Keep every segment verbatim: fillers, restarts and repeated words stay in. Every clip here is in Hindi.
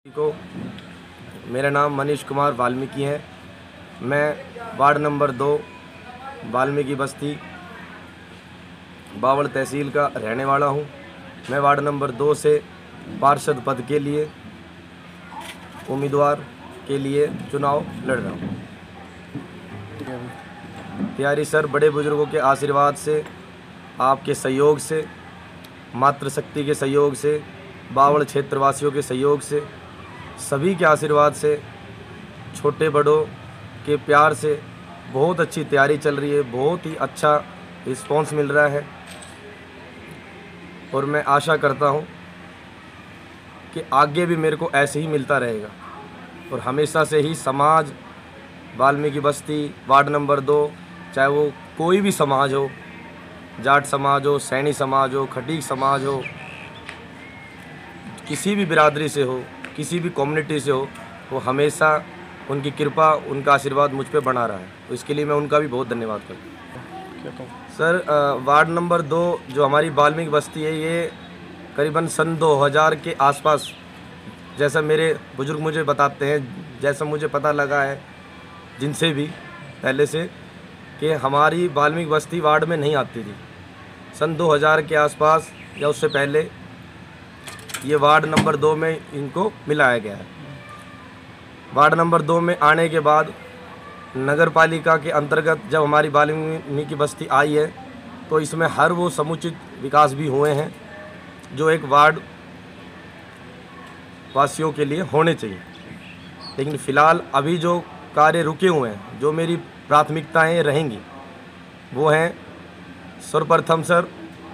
को मेरा नाम मनीष कुमार वाल्मीकि है। मैं वार्ड नंबर दो वाल्मीकि बस्ती बावड़ तहसील का रहने वाला हूं। मैं वार्ड नंबर दो से पार्षद पद के लिए उम्मीदवार के लिए चुनाव लड़ रहा हूं। तैयारी सर बड़े बुजुर्गों के आशीर्वाद से, आपके सहयोग से, मातृशक्ति के सहयोग से, बावड़ क्षेत्रवासियों के सहयोग से, सभी के आशीर्वाद से, छोटे बड़ों के प्यार से बहुत अच्छी तैयारी चल रही है। बहुत ही अच्छा रिस्पांस मिल रहा है और मैं आशा करता हूं कि आगे भी मेरे को ऐसे ही मिलता रहेगा और हमेशा से ही समाज वाल्मीकि बस्ती वार्ड नंबर दो, चाहे वो कोई भी समाज हो, जाट समाज हो, सैनी समाज हो, खटीक समाज हो, किसी भी बिरादरी से हो, किसी भी कम्युनिटी से हो, वो हमेशा उनकी कृपा, उनका आशीर्वाद मुझ पे बना रहा है। तो इसके लिए मैं उनका भी बहुत धन्यवाद करता हूँ। सर वार्ड नंबर दो जो हमारी वाल्मीकि बस्ती है, ये करीबन सन दो हज़ार के आसपास, जैसा मेरे बुजुर्ग मुझे बताते हैं, जैसा मुझे पता लगा है जिनसे भी पहले से, कि हमारी वाल्मीकि बस्ती वार्ड में नहीं आती थी। सन दो हज़ार के आसपास या उससे पहले ये वार्ड नंबर दो में इनको मिलाया गया है। वार्ड नंबर दो में आने के बाद नगर पालिका के अंतर्गत जब हमारी वाल्मीकि बस्ती आई है, तो इसमें हर वो समुचित विकास भी हुए हैं जो एक वार्ड वासियों के लिए होने चाहिए। लेकिन फ़िलहाल अभी जो कार्य रुके हुए हैं, जो मेरी प्राथमिकताएं रहेंगी, वो हैं सर्वप्रथम सर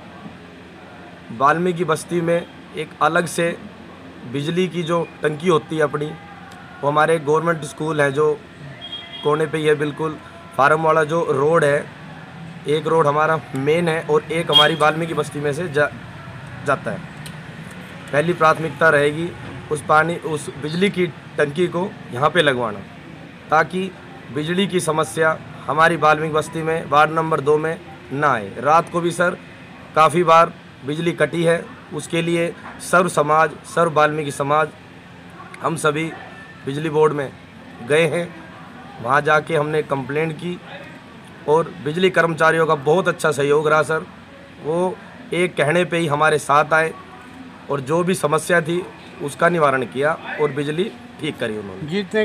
वाल्मीकि बस्ती में एक अलग से बिजली की जो टंकी होती है अपनी, वो हमारे गवर्नमेंट स्कूल है जो कोने पे ही है, बिल्कुल फार्म वाला जो रोड है, एक रोड हमारा मेन है और एक हमारी वाल्मीकि बस्ती में से जा जाता है। पहली प्राथमिकता रहेगी उस पानी उस बिजली की टंकी को यहाँ पे लगवाना, ताकि बिजली की समस्या हमारी वाल्मीकि बस्ती में वार्ड नंबर दो में ना आए। रात को भी सर काफ़ी बार बिजली कटी है, उसके लिए सर्व समाज सर्व वाल्मीकि समाज हम सभी बिजली बोर्ड में गए हैं। वहाँ जाके हमने कंप्लेंट की और बिजली कर्मचारियों का बहुत अच्छा सहयोग रहा सर। वो एक कहने पे ही हमारे साथ आए और जो भी समस्या थी उसका निवारण किया और बिजली ठीक करी उन्होंने। जीतने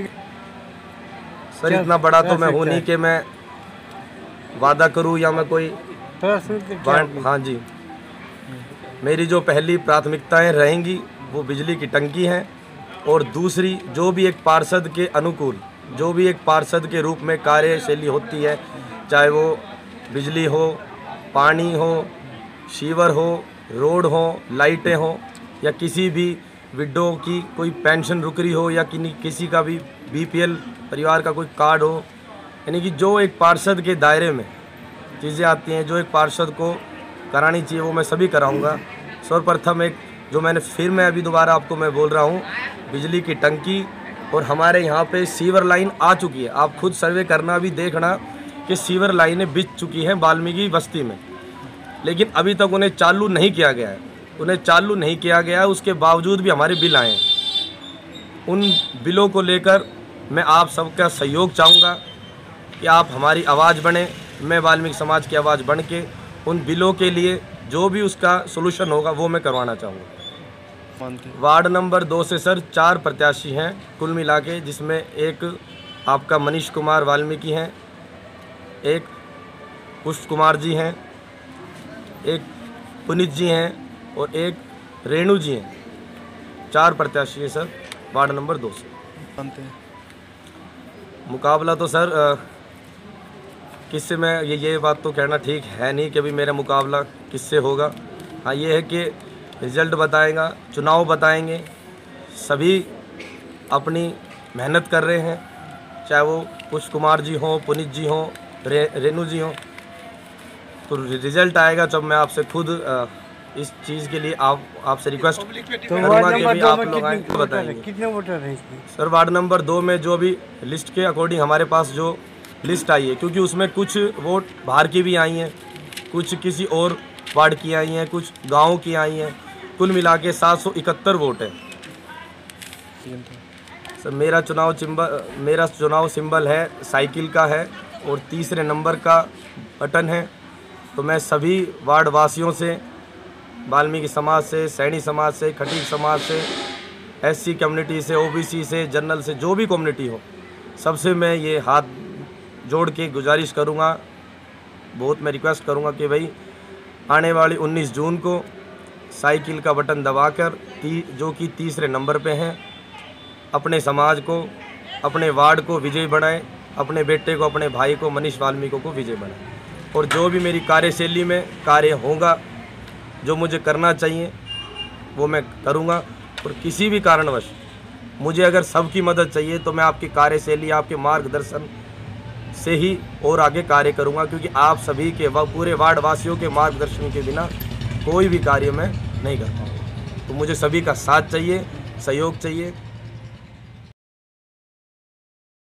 सर इतना बड़ा तो मैं हूँ नहीं कि मैं वादा करूँ या मैं कोई हाँ जी, मेरी जो पहली प्राथमिकताएं रहेंगी वो बिजली की टंकी हैं और दूसरी जो भी एक पार्षद के अनुकूल, जो भी एक पार्षद के रूप में कार्यशैली होती है, चाहे वो बिजली हो, पानी हो, सीवर हो, रोड हो, लाइटें हो, या किसी भी विडो की कोई पेंशन रुक रही हो, या कि किसी का भी बीपीएल परिवार का कोई कार्ड हो, यानी कि जो एक पार्षद के दायरे में चीज़ें आती हैं जो एक पार्षद को करानी चाहिए, वो मैं सभी कराऊंगा। सर्वप्रथम एक जो मैंने फिर मैं अभी दोबारा आपको मैं बोल रहा हूँ, बिजली की टंकी, और हमारे यहाँ पे सीवर लाइन आ चुकी है। आप खुद सर्वे करना, भी देखना कि सीवर लाइनें बिछ चुकी हैं वाल्मीकि बस्ती में, लेकिन अभी तक उन्हें चालू नहीं किया गया है। उन्हें चालू नहीं किया गया है, उसके बावजूद भी हमारे बिल आए हैं। उन बिलों को लेकर मैं आप सबका सहयोग चाहूँगा कि आप हमारी आवाज़ बने, मैं वाल्मीकि समाज की आवाज़ बन के उन बिलों के लिए जो भी उसका सोल्यूशन होगा वो मैं करवाना चाहूँगा। वार्ड नंबर दो से सर चार प्रत्याशी हैं कुल मिला के, जिसमें एक आपका मनीष कुमार वाल्मीकि हैं, एक पुष्प कुमार जी हैं, एक पुनीत जी हैं और एक रेणु जी हैं। चार प्रत्याशी हैं सर वार्ड नंबर दो से। मुकाबला तो सर आ, किससे मैं ये ये बात तो कहना ठीक है नहीं कि अभी मेरा मुकाबला किससे होगा। हाँ, ये है कि रिज़ल्ट बताएगा, चुनाव बताएंगे। सभी अपनी मेहनत कर रहे हैं, चाहे वो पुष्प कुमार जी हों, पुनीत जी हों, रे, रेणु जी हों। तो रिज़ल्ट आएगा जब मैं आपसे खुद आ, इस चीज़ के लिए आप आपसे रिक्वेस्ट करूँगा कि भी आप लोग आए बताएंगे कितने वोटर हैं इसमें। सर वार्ड नंबर दो में जो भी लिस्ट के अकॉर्डिंग हमारे पास जो लिस्ट आई है, क्योंकि उसमें कुछ वोट बाहर की भी आई हैं, कुछ किसी और वार्ड की आई हैं, कुछ गाँव की आई हैं, कुल मिला के सात सौ इकहत्तर वोट है। की जनता? सर मेरा चुनाव चिंबल मेरा चुनाव सिंबल है साइकिल का है और तीसरे नंबर का बटन है। तो मैं सभी वार्ड वासियों से, वाल्मीकि समाज से, सैनी समाज से, खटीक समाज से, एससी कम्युनिटी से, ओबीसी से, जनरल से, जो भी कम्युनिटी हो, सबसे मैं ये हाथ जोड़ के गुजारिश करूँगा, बहुत मैं रिक्वेस्ट करूँगा कि भाई आने वाली उन्नीस जून को साइकिल का बटन दबाकर ती जो कि तीसरे नंबर पे हैं, अपने समाज को, अपने वार्ड को विजयी बनाएं, अपने बेटे को, अपने भाई को, मनीष वाल्मीकि को विजय बनाएं। और जो भी मेरी कार्यशैली में कार्य होगा, जो मुझे करना चाहिए वो मैं करूँगा। और किसी भी कारणवश मुझे अगर सबकी मदद चाहिए तो मैं आपकी कार्यशैली, आपके मार्गदर्शन से ही और आगे कार्य करूँगा, क्योंकि आप सभी के व पूरे वार्ड वासियों के मार्गदर्शन के बिना कोई भी कार्य मैं नहीं कर पाऊँगा। तो मुझे सभी का साथ चाहिए, सहयोग चाहिए।